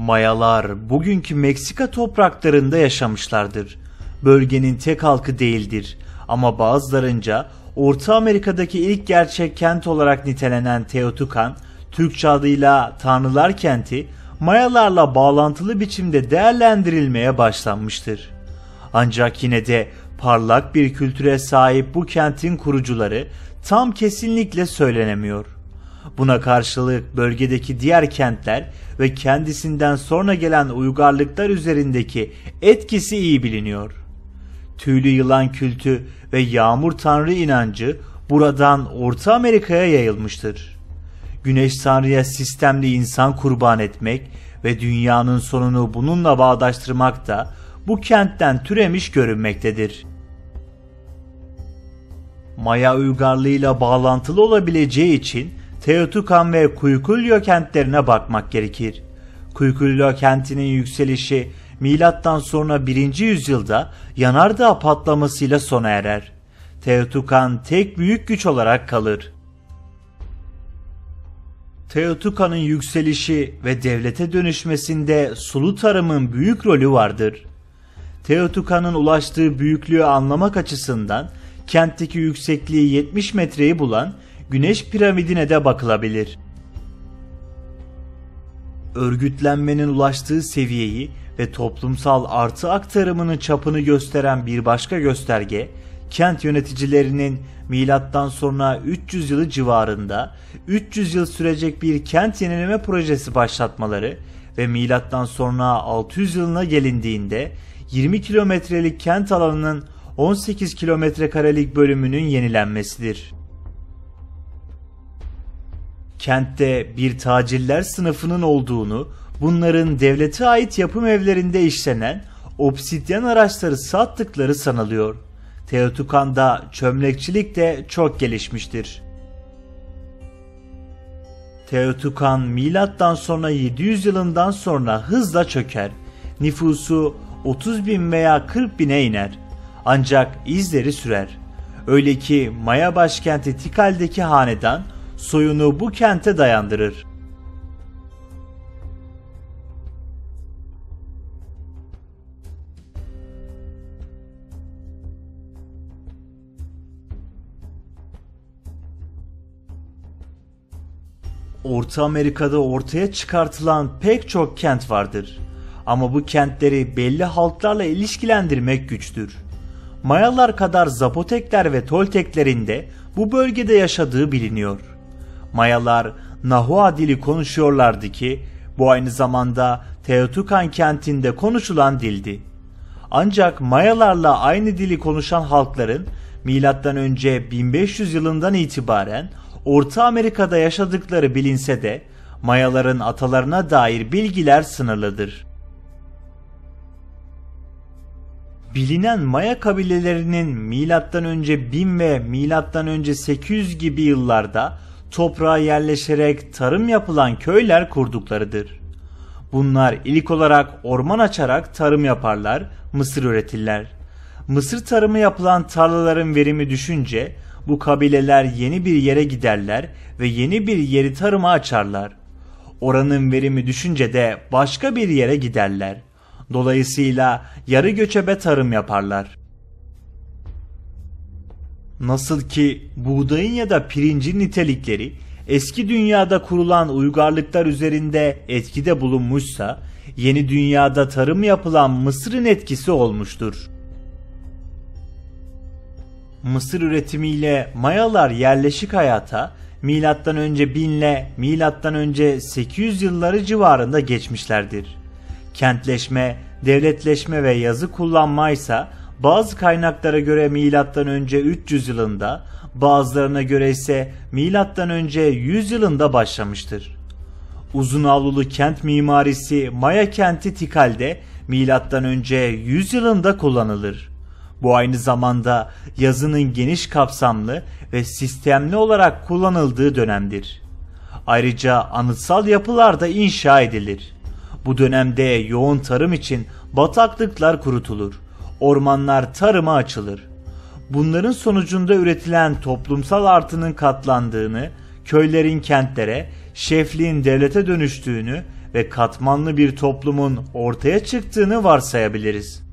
Mayalar bugünkü Meksika topraklarında yaşamışlardır. Bölgenin tek halkı değildir ama bazılarınca Orta Amerika'daki ilk gerçek kent olarak nitelenen Teotihuacan, Türkçe adıyla Tanrılar Kenti, Mayalarla bağlantılı biçimde değerlendirilmeye başlanmıştır. Ancak yine de parlak bir kültüre sahip bu kentin kurucuları tam kesinlikle söylenemiyor. Buna karşılık bölgedeki diğer kentler ve kendisinden sonra gelen uygarlıklar üzerindeki etkisi iyi biliniyor. Tüylü yılan kültü ve yağmur tanrı inancı buradan Orta Amerika'ya yayılmıştır. Güneş tanrıya sistemli insan kurban etmek ve dünyanın sonunu bununla bağdaştırmak da bu kentten türemiş görünmektedir. Maya uygarlığıyla bağlantılı olabileceği için Teotihuacan ve Cuicuillo kentlerine bakmak gerekir. Cuicuillo kentinin yükselişi milattan sonra 1. yüzyılda yanardağ patlamasıyla sona erer. Teotihuacan tek büyük güç olarak kalır. Teotihuacan'ın yükselişi ve devlete dönüşmesinde sulu tarımın büyük rolü vardır. Teotihuacan'ın ulaştığı büyüklüğü anlamak açısından kentteki yüksekliği 70 metreyi bulan Güneş piramidine de bakılabilir. Örgütlenmenin ulaştığı seviyeyi ve toplumsal artı aktarımının çapını gösteren bir başka gösterge, kent yöneticilerinin milattan sonra 300 yılı civarında 300 yıl sürecek bir kent yenileme projesi başlatmaları ve milattan sonra 600 yılına gelindiğinde 20 kilometrelik kent alanının 18 kilometrekarelik bölümünün yenilenmesidir. Kentte bir tacirler sınıfının olduğunu, bunların devlete ait yapım evlerinde işlenen obsidyen araçları sattıkları sanılıyor. Teotihuacan'da çömlekçilik de çok gelişmiştir. Teotihuacan milattan sonra 700 yılından sonra hızla çöker. Nüfusu 30 bin veya 40 bine iner. Ancak izleri sürer. Öyle ki Maya başkenti Tikal'deki hanedan soyunu bu kente dayandırır. Orta Amerika'da ortaya çıkartılan pek çok kent vardır. Ama bu kentleri belli halklarla ilişkilendirmek güçtür. Mayalar kadar Zapotekler ve Tolteklerin de bu bölgede yaşadığı biliniyor. Mayalar Nahua dili konuşuyorlardı ki bu aynı zamanda Teotihuacan kentinde konuşulan dildi. Ancak Mayalarla aynı dili konuşan halkların M.Ö. 1500 yılından itibaren Orta Amerika'da yaşadıkları bilinse de Mayaların atalarına dair bilgiler sınırlıdır. Bilinen Maya kabilelerinin M.Ö. 1000 ve M.Ö. 800 gibi yıllarda toprağa yerleşerek tarım yapılan köyler kurduklarıdır. Bunlar ilk olarak orman açarak tarım yaparlar, mısır üretirler. Mısır tarımı yapılan tarlaların verimi düşünce bu kabileler yeni bir yere giderler ve yeni bir yeri tarıma açarlar. Oranın verimi düşünce de başka bir yere giderler. Dolayısıyla yarı göçebe tarım yaparlar. Nasıl ki buğdayın ya da pirincin nitelikleri eski dünyada kurulan uygarlıklar üzerinde etkide bulunmuşsa, yeni dünyada tarım yapılan mısırın etkisi olmuştur. Mısır üretimiyle Mayalar yerleşik hayata M.Ö. 1000 ile M.Ö. 800 yılları civarında geçmişlerdir. Kentleşme, devletleşme ve yazı kullanmaysa bazı kaynaklara göre M.Ö. 300 yılında, bazılarına göre ise M.Ö. 100 yılında başlamıştır. Uzun avlulu kent mimarisi Maya kenti Tikal'de M.Ö. 100 yılında kullanılır. Bu aynı zamanda yazının geniş kapsamlı ve sistemli olarak kullanıldığı dönemdir. Ayrıca anıtsal yapılar da inşa edilir. Bu dönemde yoğun tarım için bataklıklar kurutulur. Ormanlar tarıma açılır. Bunların sonucunda üretilen toplumsal artının katlandığını, köylerin kentlere, şefliğin devlete dönüştüğünü ve katmanlı bir toplumun ortaya çıktığını varsayabiliriz.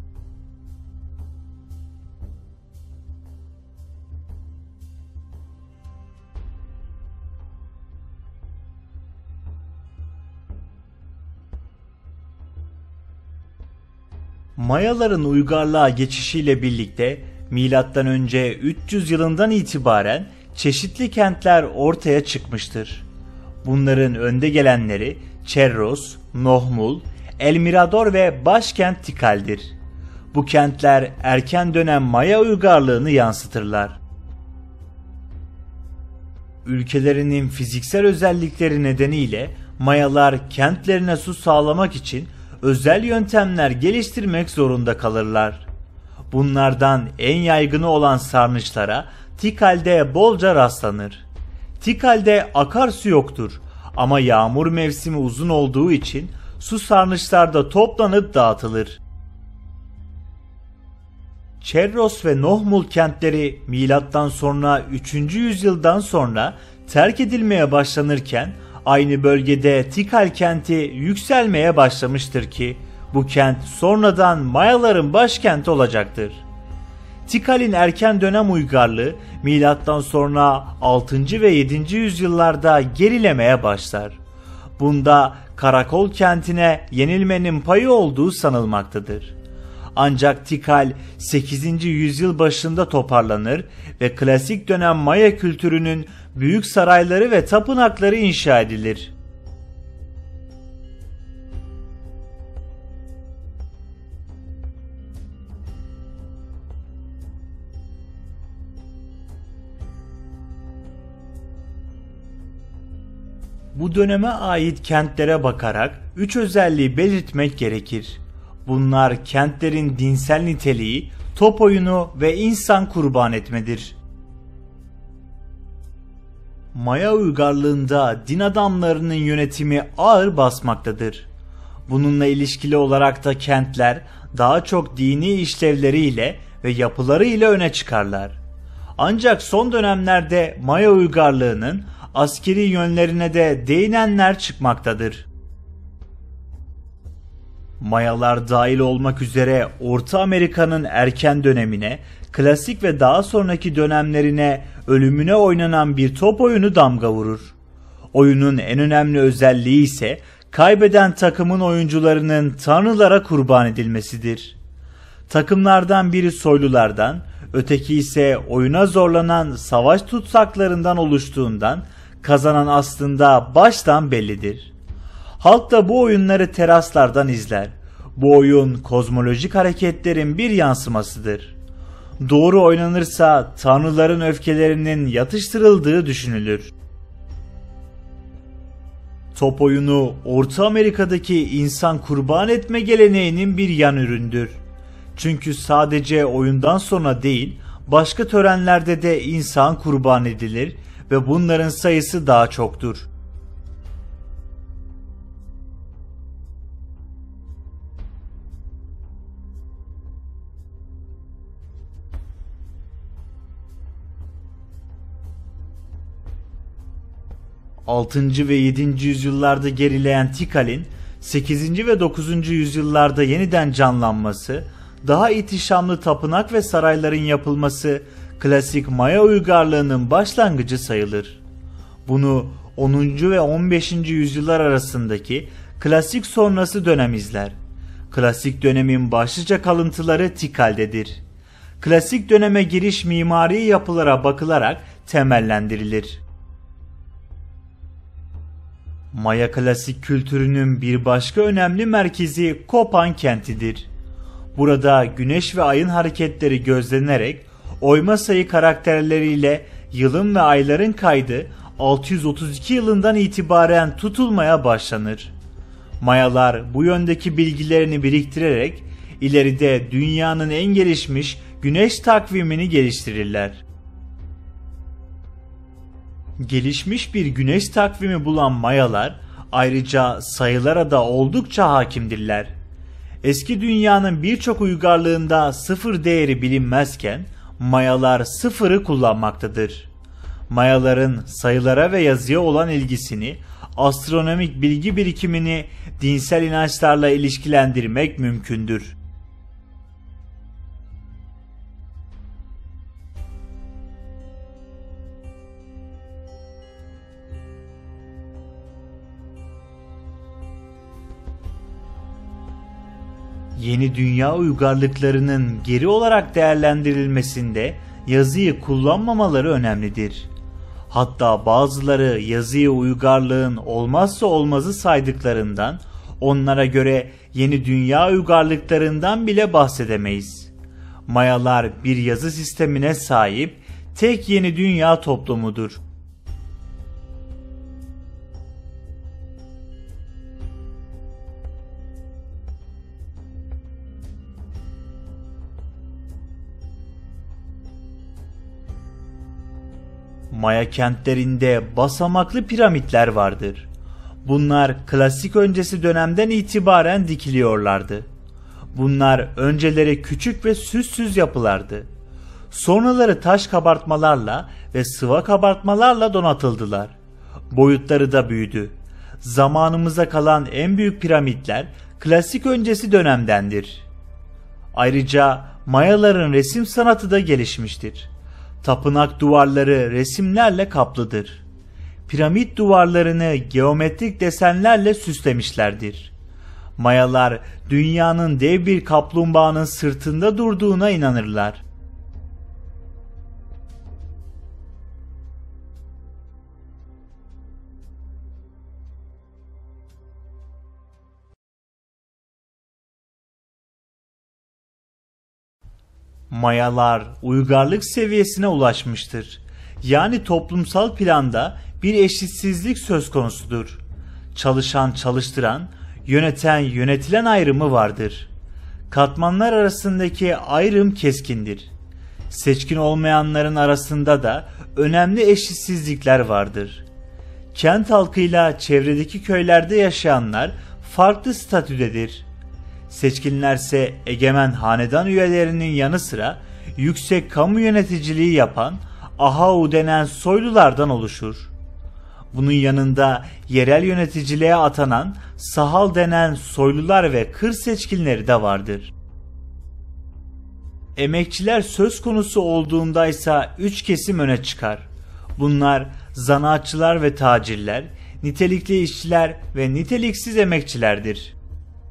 Mayaların uygarlığa geçişiyle birlikte M.Ö. 300 yılından itibaren çeşitli kentler ortaya çıkmıştır. Bunların önde gelenleri Cerros, Nohmul, El Mirador ve başkent Tikal'dir. Bu kentler erken dönem Maya uygarlığını yansıtırlar. Ülkelerinin fiziksel özellikleri nedeniyle Mayalar kentlerine su sağlamak için özel yöntemler geliştirmek zorunda kalırlar. Bunlardan en yaygını olan sarnıçlara Tikal'de bolca rastlanır. Tikal'de akarsu yoktur ama yağmur mevsimi uzun olduğu için su sarnıçlarda toplanıp dağıtılır. Cerros ve Nohmul kentleri milattan sonra 3. yüzyıldan sonra terk edilmeye başlanırken aynı bölgede Tikal kenti yükselmeye başlamıştır ki bu kent sonradan Mayaların başkenti olacaktır. Tikal'in erken dönem uygarlığı milattan sonra 6. ve 7. yüzyıllarda gerilemeye başlar. Bunda Karakol kentine yenilmenin payı olduğu sanılmaktadır. Ancak Tikal 8. yüzyıl başında toparlanır ve klasik dönem Maya kültürünün büyük sarayları ve tapınakları inşa edilir. Bu döneme ait kentlere bakarak 3 özelliği belirtmek gerekir. Bunlar kentlerin dinsel niteliği, top oyunu ve insan kurban etmedir. Maya uygarlığında din adamlarının yönetimi ağır basmaktadır. Bununla ilişkili olarak da kentler daha çok dini işlevleriyle ve yapılarıyla öne çıkarlar. Ancak son dönemlerde Maya uygarlığının askeri yönlerine de değinenler çıkmaktadır. Mayalar dahil olmak üzere Orta Amerika'nın erken dönemine, klasik ve daha sonraki dönemlerine ölümüne oynanan bir top oyunu damga vurur. Oyunun en önemli özelliği ise kaybeden takımın oyuncularının tanrılara kurban edilmesidir. Takımlardan biri soylulardan, öteki ise oyuna zorlanan savaş tutsaklarından oluştuğundan kazanan aslında baştan bellidir. Halk da bu oyunları teraslardan izler. Bu oyun kozmolojik hareketlerin bir yansımasıdır. Doğru oynanırsa tanrıların öfkelerinin yatıştırıldığı düşünülür. Top oyunu Orta Amerika'daki insan kurban etme geleneğinin bir yan üründür. Çünkü sadece oyundan sonra değil, başka törenlerde de insan kurban edilir ve bunların sayısı daha çoktur. Altıncı ve 7. yüzyıllarda gerileyen Tikal'in 8. ve 9. yüzyıllarda yeniden canlanması, daha ihtişamlı tapınak ve sarayların yapılması klasik Maya uygarlığının başlangıcı sayılır. Bunu 10. ve 15. yüzyıllar arasındaki klasik sonrası dönem izler. Klasik dönemin başlıca kalıntıları Tikal'dedir. Klasik döneme giriş mimari yapılara bakılarak temellendirilir. Maya klasik kültürünün bir başka önemli merkezi Copan kentidir. Burada güneş ve ayın hareketleri gözlenerek oyma sayı karakterleriyle yılın ve ayların kaydı 632 yılından itibaren tutulmaya başlanır. Mayalar bu yöndeki bilgilerini biriktirerek ileride dünyanın en gelişmiş güneş takvimini geliştirirler. Gelişmiş bir güneş takvimi bulan Mayalar ayrıca sayılara da oldukça hakimdirler. Eski dünyanın birçok uygarlığında sıfır değeri bilinmezken Mayalar sıfırı kullanmaktadır. Mayaların sayılara ve yazıya olan ilgisini astronomik bilgi birikimini dinsel inançlarla ilişkilendirmek mümkündür. Yeni dünya uygarlıklarının geri olarak değerlendirilmesinde yazıyı kullanmamaları önemlidir. Hatta bazıları yazıyı uygarlığın olmazsa olmazı saydıklarından onlara göre yeni dünya uygarlıklarından bile bahsedemeyiz. Mayalar bir yazı sistemine sahip tek yeni dünya toplumudur. Maya kentlerinde basamaklı piramitler vardır. Bunlar klasik öncesi dönemden itibaren dikiliyorlardı. Bunlar önceleri küçük ve süssüz yapılardı. Sonraları taş kabartmalarla ve sıva kabartmalarla donatıldılar. Boyutları da büyüdü. Zamanımıza kalan en büyük piramitler klasik öncesi dönemdendir. Ayrıca Mayaların resim sanatı da gelişmiştir. Tapınak duvarları resimlerle kaplıdır. Piramit duvarlarını geometrik desenlerle süslemişlerdir. Mayalar dünyanın dev bir kaplumbağanın sırtında durduğuna inanırlar. Mayalar uygarlık seviyesine ulaşmıştır. Yani toplumsal planda bir eşitsizlik söz konusudur. Çalışan çalıştıran, yöneten yönetilen ayrımı vardır. Katmanlar arasındaki ayrım keskindir. Seçkin olmayanların arasında da önemli eşitsizlikler vardır. Kent halkıyla çevredeki köylerde yaşayanlar farklı statüdedir. Seçkinlerse egemen hanedan üyelerinin yanı sıra yüksek kamu yöneticiliği yapan ahau denen soylulardan oluşur. Bunun yanında yerel yöneticiliğe atanan sahal denen soylular ve kır seçkinleri de vardır. Emekçiler söz konusu olduğundaysa 3 kesim öne çıkar. Bunlar zanaatçılar ve tacirler, nitelikli işçiler ve niteliksiz emekçilerdir.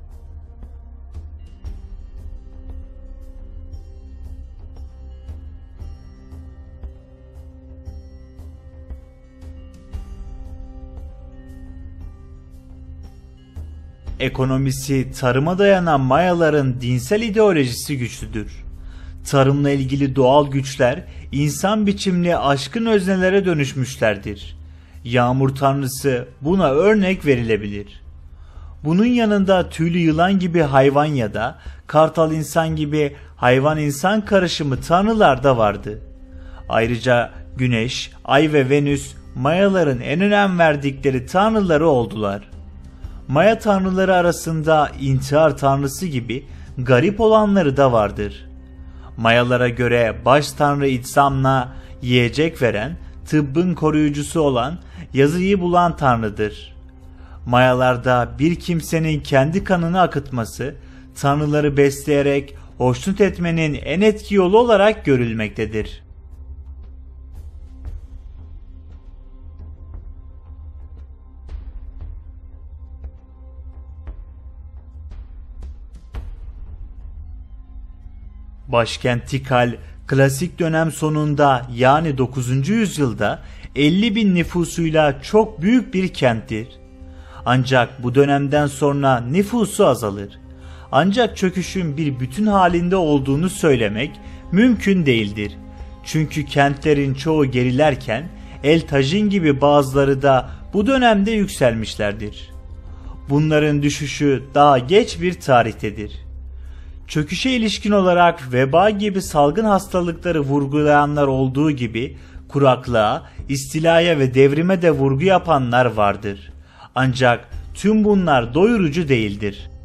Ekonomisi tarıma dayanan Mayaların dinsel ideolojisi güçlüdür. Tarımla ilgili doğal güçler insan biçimli aşkın öznelere dönüşmüşlerdir. Yağmur tanrısı buna örnek verilebilir. Bunun yanında tüylü yılan gibi hayvan ya da kartal insan gibi hayvan insan karışımı tanrılar da vardı. Ayrıca Güneş, Ay ve Venüs Mayaların en önem verdikleri tanrıları oldular. Maya tanrıları arasında intihar tanrısı gibi garip olanları da vardır. Mayalara göre baş tanrı İtzamna yiyecek veren, tıbbın koruyucusu olan, yazıyı bulan tanrıdır. Mayalarda bir kimsenin kendi kanını akıtması, tanrıları besleyerek hoşnut etmenin en etki yolu olarak görülmektedir. Başkent Tikal, klasik dönem sonunda yani 9. yüzyılda 50.000 nüfusuyla çok büyük bir kenttir. Ancak bu dönemden sonra nüfusu azalır. Ancak çöküşün bir bütün halinde olduğunu söylemek mümkün değildir. Çünkü kentlerin çoğu gerilerken El Tajin gibi bazıları da bu dönemde yükselmişlerdir. Bunların düşüşü daha geç bir tarihtedir. Çöküşe ilişkin olarak veba gibi salgın hastalıkları vurgulayanlar olduğu gibi kuraklığa, istilaya ve devrime de vurgu yapanlar vardır. Ancak tüm bunlar doyurucu değildir.